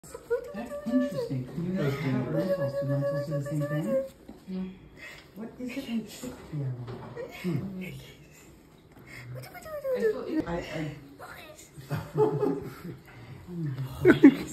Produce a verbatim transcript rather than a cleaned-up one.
That's interesting. You know how lentils, do lentils do the same thing? Yeah. What is it in chickpea? Hmm. I thought it, I, I,